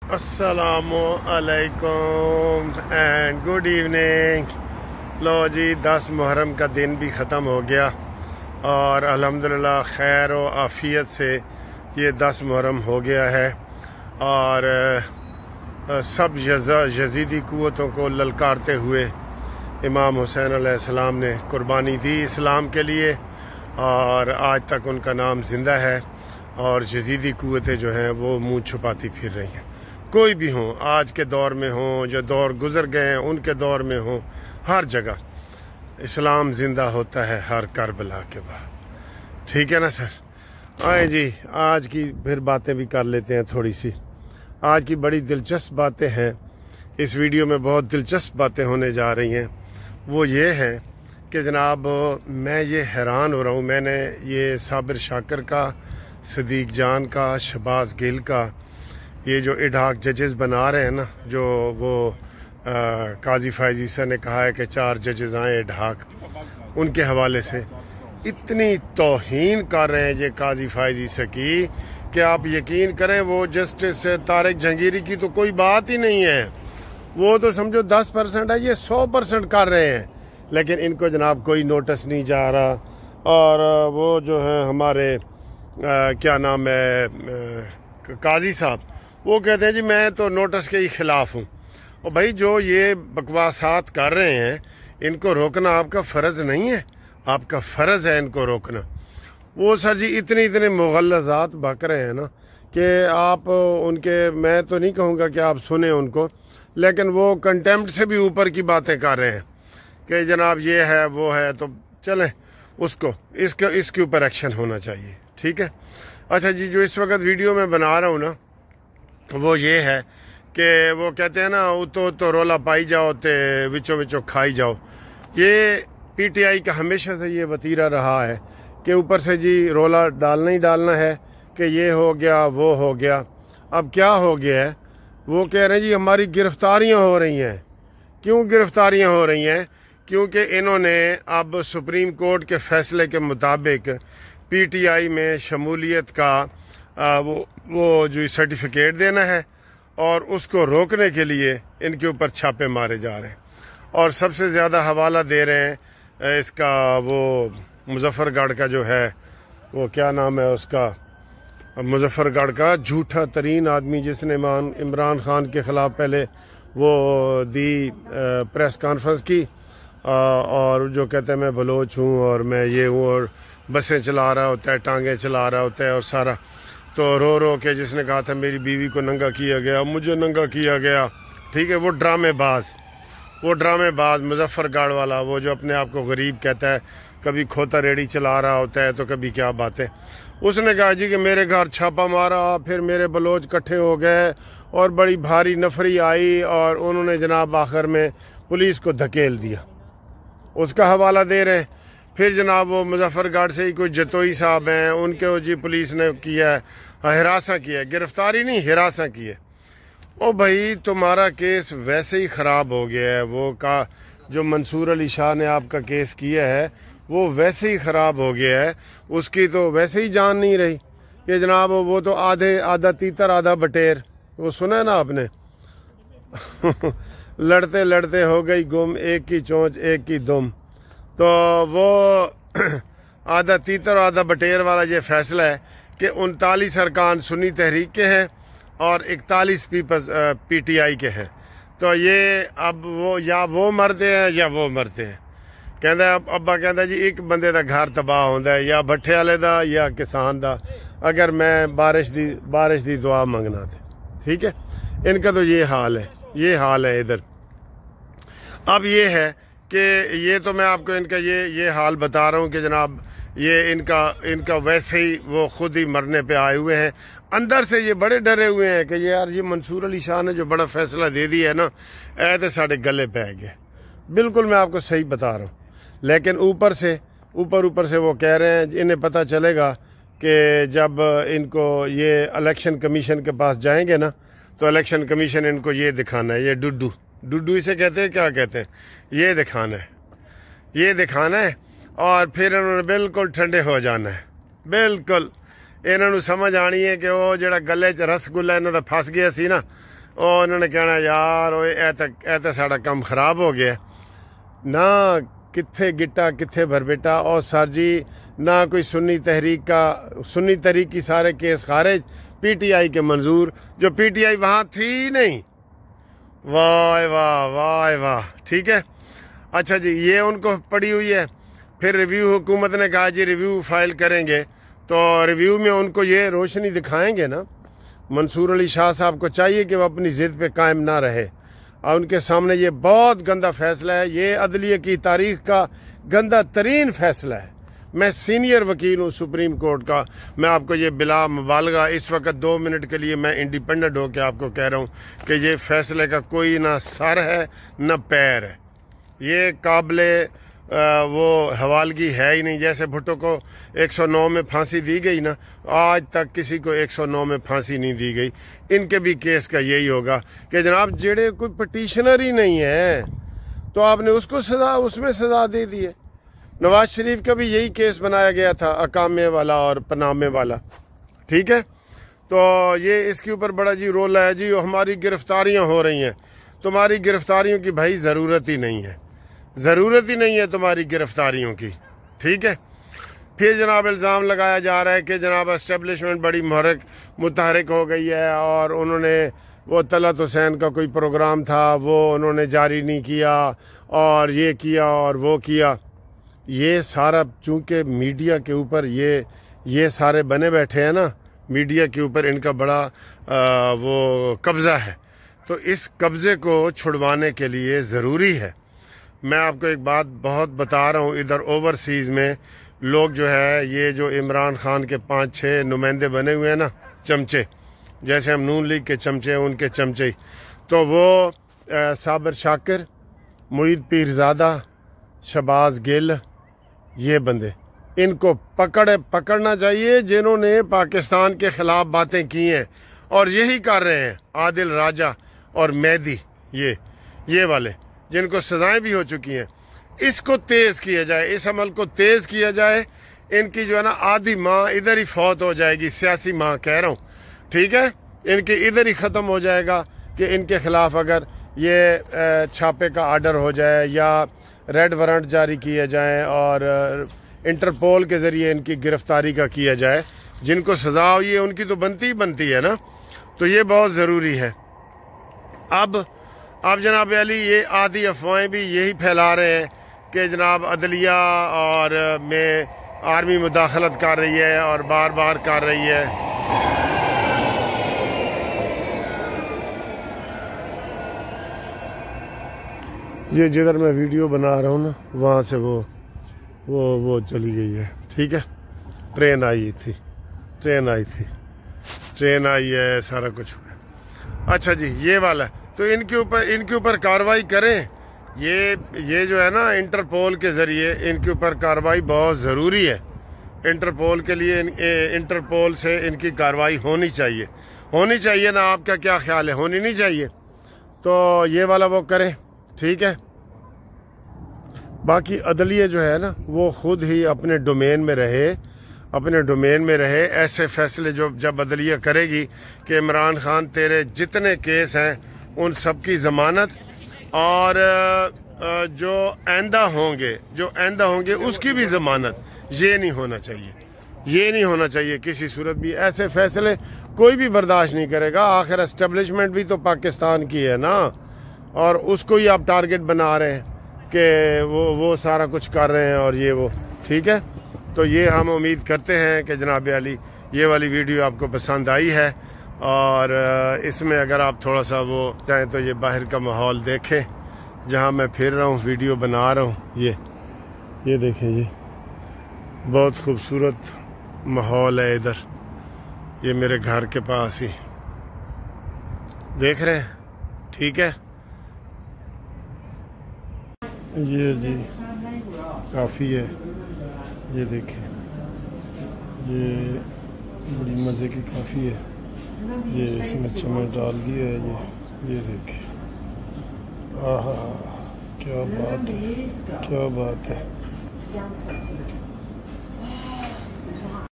अस्सलामु अलैकुम and good evening. लो जी 10 मुहर्रम का दिन भी ख़त्म हो गया और अल्हम्दुलिल्लाह खैर व आफ़ियत से ये 10 मुहर्रम हो गया है और सब यज़ीदी क़ुव्वतों को ललकारते हुए इमाम हुसैन अलैहिस्सलाम ने कुर्बानी दी इस्लाम के लिए और आज तक उनका नाम ज़िंदा है और यज़ीदी क़ुव्वतें जो हैं वो मुँह छुपाती फिर रही हैं। कोई भी हों, आज के दौर में हों, जो दौर गुज़र गए हैं उनके दौर में हों, हर जगह इस्लाम ज़िंदा होता है हर करबला के बाद। ठीक है ना सर? आए जी, आज की फिर बातें भी कर लेते हैं थोड़ी सी। आज की बड़ी दिलचस्प बातें हैं, इस वीडियो में बहुत दिलचस्प बातें होने जा रही हैं। वो ये है कि जनाब मैं ये हैरान हो रहा हूँ, मैंने ये साबिर शाकर का, सदीक जान का, शहबाज गिल का, ये जो एडहॉक जजेस बना रहे हैं ना, जो वो काजी फैज़ ईसा ने कहा है कि 4 जजेस आए एडहॉक, उनके हवाले से इतनी तौहीन कर रहे हैं ये काजी फैज़ ईसा की कि आप यकीन करें वो जस्टिस तारिक जहांगीरी की तो कोई बात ही नहीं है। वो तो समझो 10% है, ये 100% कर रहे हैं, लेकिन इनको जनाब कोई नोटिस नहीं जा रहा। और वो जो है हमारे क्या नाम है काजी साहब, वो कहते हैं जी मैं तो नोटिस के ही ख़िलाफ़ हूँ। और भाई जो ये बकवासात कर रहे हैं इनको रोकना आपका फ़र्ज़ नहीं है, आपका फ़र्ज़ है इनको रोकना। वो सर जी इतने मुग़ल्लज़ात बक रहे हैं ना कि आप उनके, मैं तो नहीं कहूँगा कि आप सुने उनको, लेकिन वो कंटेम्प्ट से भी ऊपर की बातें कर रहे हैं कि जनाब ये है वो है, तो चलें उसको इसके ऊपर एक्शन होना चाहिए। ठीक है। अच्छा जी, जो इस वक्त वीडियो में बना रहा हूँ ना वो ये है कि वो कहते हैं ना तो रोला पाई जाओ ते विचों खाई जाओ। ये पीटीआई का हमेशा से ये वतीरा रहा है कि ऊपर से जी रोला डालना ही डालना है कि ये हो गया वो हो गया। अब क्या हो गया है, वो कह रहे हैं जी हमारी गिरफ्तारियां हो रही हैं। क्यों गिरफ्तारियां हो रही हैं? क्योंकि इन्होंने अब सुप्रीम कोर्ट के फैसले के मुताबिक पीटीआई में शमूलियत का वो जो सर्टिफिकेट देना है और उसको रोकने के लिए इनके ऊपर छापे मारे जा रहे हैं। और सबसे ज़्यादा हवाला दे रहे हैं इसका, वो मुजफ्फरगढ़ का जो है वो क्या नाम है उसका, मुजफ्फरगढ़ का झूठा तरीन आदमी जिसने इमरान खान के ख़िलाफ़ पहले वो दी प्रेस कॉन्फ्रेंस की और जो कहते हैं मैं बलोच हूँ और मैं ये हूँ और बसें चला रहा होता है, टांगें चला रहा होता है और सारा, तो रो के जिसने कहा था मेरी बीवी को नंगा किया गया, मुझे नंगा किया गया। ठीक है, वो ड्रामेबाज मुजफ्फरगढ़ वाला, वो जो अपने आप को गरीब कहता है, कभी खोता रेडी चला रहा होता है तो कभी क्या बातें। उसने कहा जी कि मेरे घर छापा मारा, फिर मेरे बलोच इकट्ठे हो गए और बड़ी भारी नफरी आई और उन्होंने जनाब आखिर में पुलिस को धकेल दिया। उसका हवाला दे रहे हैं। फिर जनाब वो मुजफ्फरगढ़ से ही कोई जतोई साहब हैं, उनके जी पुलिस ने किया है, हिरासा किया है, गिरफ्तारी नहीं हिरासा की है। ओ भाई तुम्हारा केस वैसे ही ख़राब हो गया है। वो का जो मंसूर अली शाह ने आपका केस किया है वो वैसे ही ख़राब हो गया है, उसकी तो वैसे ही जान नहीं रही कि जनाब वो तो आधा तीतर आधा बटेर, वो सुना है ना आपने लड़ते लड़ते हो गई गुम, एक की चोंच एक की दुम। तो वो आधा तीतर आधा बटेर वाला ये फैसला है कि 39 अरकान सुन्नी तहरीक के हैं और 41 पीटीआई के हैं। तो ये अब वो या वो मरते हैं या वो मरते हैं। कहता अब्बा कहता जी एक बंदे का घर तबाह होता है, या भट्ठे वाले का या किसान का, अगर मैं बारिश दी दुआ मंगना थे। ठीक है, इनका तो ये हाल है इधर। अब ये है कि ये तो मैं आपको इनका ये हाल बता रहा हूँ कि जनाब ये इनका वैसे ही वो खुद ही मरने पे आए हुए हैं। अंदर से ये बड़े डरे हुए हैं कि यार ये मंसूर अली शाह ने जो बड़ा फैसला दे दिया है ना, ऐ तो साढ़े गले पे आ गया। बिल्कुल मैं आपको सही बता रहा हूँ, लेकिन ऊपर से वो कह रहे हैं इन्हें पता चलेगा कि जब इनको ये इलेक्शन कमीशन के पास जाएंगे ना तो इलेक्शन कमीशन इनको ये दिखाना है, ये डुडू इसे कहते हैं, क्या कहते हैं, ये दिखाना है और फिर इन्होंने बिल्कुल ठंडे हो जाना है। बिल्कुल इन्होंने समझ आनी है कि वो जड़ा गले च रसगुल्ला इन्हों दा फस गया सी ना, اور انہوں نے کہنا یار ایتا ساڑا کام خراب ہو گیا نہ کتھے گٹا کتھے بھربیٹا اور سر جی نہ کوئی سنی تحریک کی سارے کیس خارج پی ٹی آئی کے منظور جو پی ٹی آئی وہاں تھی نہیں واہ واہ واہ واہ ٹھیک ہے اچھا جی یہ ان کو پڑی ہوئی ہے پھر ریویو حکومت نے کہا جی ریویو فائل کریں گے تو ریویو میں ان کو یہ روشنی دکھائیں گے نا منصور علی شاہ صاحب کو چاہیے کہ وہ اپنی ضد پہ قائم نہ رہے اور ان کے سامنے یہ بہت گندا فیصلہ ہے یہ عدلیہ کی تاریخ کا گندا ترین فیصلہ ہے میں سینئر وکیل ہوں سپریم کورٹ کا میں آپ کو یہ بلا مبالغہ اس وقت 2 منٹ کے لیے میں انڈیپینڈنٹ ہو کے آپ کو کہہ رہا ہوں کہ یہ فیصلے کا کوئی نہ سر ہے نہ پیر ہے یہ قابل وہ حوالگی ہے ہی نہیں جیسے بھٹو کو 109 میں پھانسی دی گئی نا آج تک کسی کو 109 میں پھانسی نہیں دی گئی ان کے بھی کیس کا یہی ہوگا کہ جناب جڑے کوئی پٹیشنر ہی نہیں ہے تو آپ نے اس کو سزا اس میں سزا دے دی ہے نواز شریف کا بھی یہی کیس بنایا گیا تھا اقامے والا اور پنامے والا ٹھیک ہے تو یہ اس کے اوپر بڑا جی رول ہے جی ہماری گرفتاریاں ہو رہی ہیں تمہاری گرفتاریوں کی بھائی ضرورت ہی نہیں ہے تمہاری گرفتاریوں کی ٹھیک ہے پھر جناب الزام لگایا جا رہا ہے کہ جناب اسٹیبلشمنٹ بڑی متحرک ہو گئی ہے اور انہوں نے وہ طلعت حسین کا کوئی پروگرام تھا وہ انہوں نے جاری نہیں کیا اور یہ کیا اور وہ کیا یہ سارا چونکہ میڈیا کے اوپر یہ سارے بنے بیٹھے ہیں نا میڈیا کے اوپر ان کا بڑا وہ قبضہ ہے تو اس قبضے کو چھڑوانے کے لیے ضروری ہے میں آپ کو ایک بات بہت بتا رہا ہوں ادھر اوورسیز میں لوگ جو ہے یہ جو عمران خان کے 5-6 نمائندے بنے ہوئے ہیں نا چمچے جیسے ہم نون لیگ کے چمچے ہیں ان کے چمچے تو وہ صابر شاکر معید پیرزادہ شہباز گل یہ بندے ان کو پکڑنا چاہیے جنہوں نے پاکستان کے خلاف باتیں کی ہیں اور یہی کر رہے ہیں عادل راجہ اور مہدی یہ والے جن کو سزائیں بھی ہو چکی ہیں اس کو تیز کیا جائے اس عمل کو تیز کیا جائے ان کی جو ہے نا آدھی ماں ادھر ہی فوت ہو جائے گی سیاسی ماں کہہ رہا ہوں ٹھیک ہے ان کے ادھر ہی ختم ہو جائے گا کہ ان کے خلاف اگر یہ چھاپے کا آرڈر ہو جائے یا ریڈ وارنٹ جاری کیے جائیں اور انٹرپول کے ذریعے ان کی گرفتاری کا کیا جائے جن کو سزا ہوئی ہے ان کی تو بنتی ہے نا تو یہ بہت ضروری ہے اب جناب علی یہ آدھی افواہیں بھی یہی پھیلا رہے ہیں کہ جناب عدلیہ اور میں آرمی مداخلت کر رہی ہے اور بار کر رہی ہے یہ جدھر میں ویڈیو بنا رہا ہوں نا وہاں سے وہ چلی گئی ہے ٹھیک ہے ٹرین آئی ہے سارا کچھ ہوا اچھا جی یہ والا تو ان کے اوپر کارروائی کریں یہ جو ہے نا انٹرپول کے ذریعے ان کے اوپر کارروائی بہت ضروری ہے انٹرپول کے لیے انٹرپول سے ان کی کارروائی ہونی چاہیے نا آپ کا کیا خیال ہے ہونی نہیں چاہیے تو یہ والا وہ کریں ٹھیک ہے باقی عدلیہ جو ہے نا وہ خود ہی اپنے ڈومین میں رہے ایسے فیصلے جب عدلیہ کرے گی کہ عمران خان تیرے جتنے کیس ہیں ان سب کی ضمانت اور جو آئندہ ہوں گے اس کی بھی ضمانت یہ نہیں ہونا چاہیے کسی صورت بھی ایسے فیصلے کوئی بھی برداشت نہیں کرے گا آخر اسٹیبلشمنٹ بھی تو پاکستان کی ہے نا اور اس کو ہی آپ ٹارگٹ بنا رہے ہیں کہ وہ سارا کچھ کر رہے ہیں اور یہ وہ ٹھیک ہے تو یہ ہم امید کرتے ہیں کہ جناب علی یہ والی ویڈیو آپ کو پسند آئی ہے اور اس میں اگر آپ تھوڑا سا وہ چاہیں تو یہ باہر کا ماحول دیکھیں جہاں میں پھر رہا ہوں ویڈیو بنا رہا ہوں یہ دیکھیں یہ بہت خوبصورت ماحول ہے ادھر یہ میرے گھر کے پاس ہی دیکھ رہے ہیں ٹھیک ہے یہ جی کافی ہے یہ دیکھیں یہ بڑی مزے کی کافی ہے یہ اس میں چمچ ڈال دیا ہے یہ دیکھیں آہا کیا بات ہے